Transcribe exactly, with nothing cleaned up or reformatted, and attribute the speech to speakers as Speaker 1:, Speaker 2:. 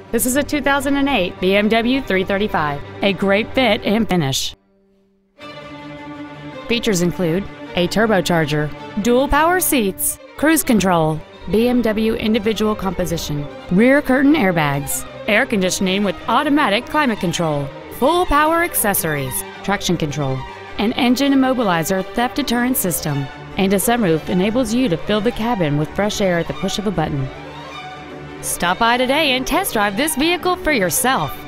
Speaker 1: This is a two thousand eight B M W three thirty-five, a great fit and finish. Features include a turbocharger, dual power seats, cruise control, B M W individual composition, rear curtain airbags, air conditioning with automatic climate control, full power accessories, traction control, an engine immobilizer theft deterrent system, and a sunroof enables you to fill the cabin with fresh air at the push of a button. Stop by today and test drive this vehicle for yourself.